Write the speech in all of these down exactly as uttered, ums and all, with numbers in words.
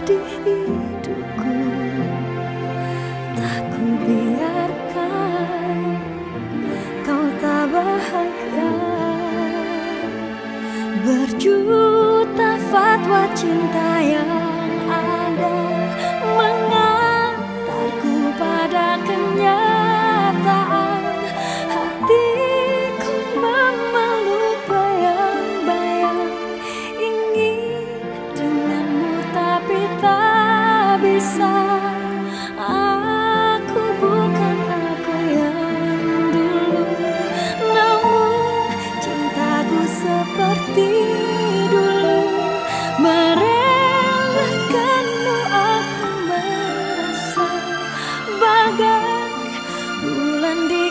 di hidupku. Tak ku biarkan kau tak bahagia. Berjuta fatwa cinta yang ada mengantarku pada kenyataan. Hatiku memeluk bayang-bayang ingin denganmu, tapi tak bisa. Aku bukan aku yang dulu, namun cintaku seperti dulu. Merelakanmu aku merasa bagai bulan di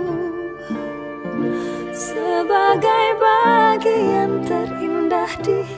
sebagai bagian terindah di